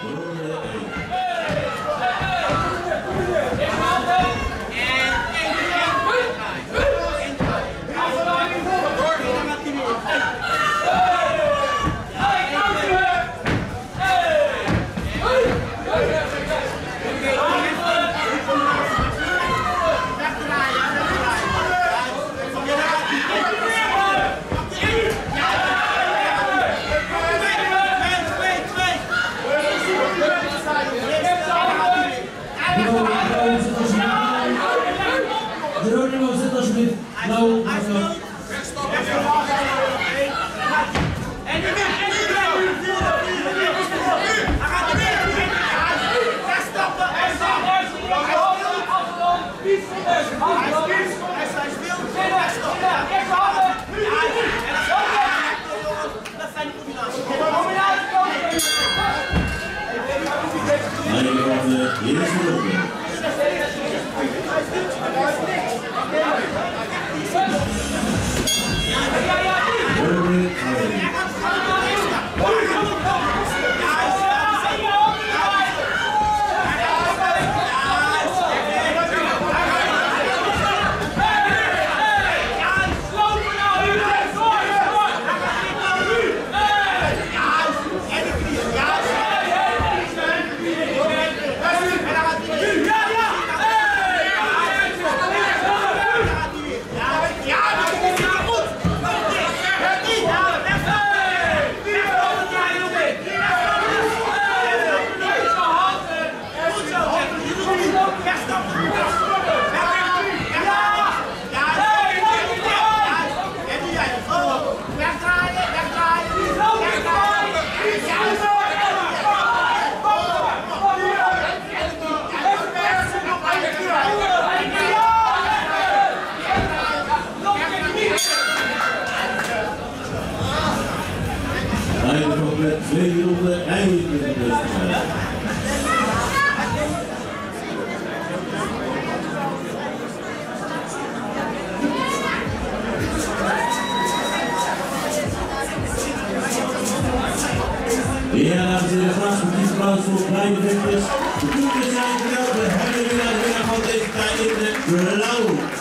Geronimo, zet alsjeblieft blauw. Twee ronden eindelijk in de wedstrijd. Ja, dames en heren, graag een applaus voor kleine vechters. De toertjes zijn geweldig. We hebben weer aan de winnaar van deze tijd in de blauw.